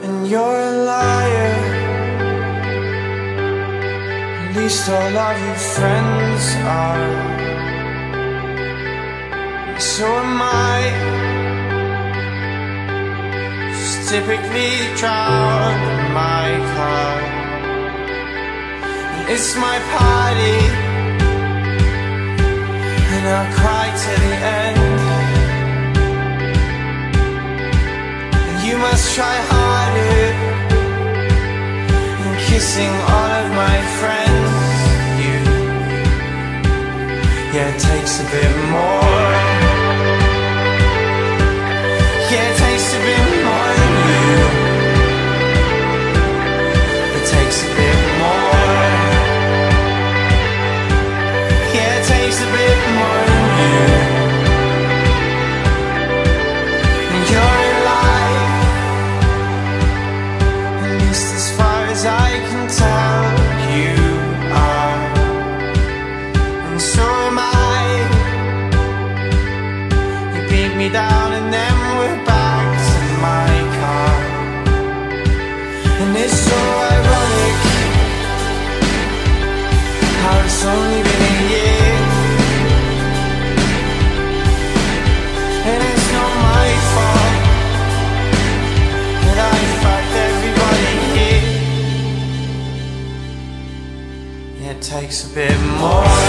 and you're a liar. At least all of your friends are, and so am I. Just typically drowned in my car, and it's my party, and I'll cry till the end. You must try harder in kissing all of my friends. Yeah, it takes a bit more. Yeah, it takes a bit more than you. It takes a bit more. Yeah, it takes a bit more than you. And you're as far as I can tell, you are, and so am I. You beat me down and then we're back to my car. And it's so ironic how it's only been a year, and it's not my fault that I fucked everybody here. It takes a bit more.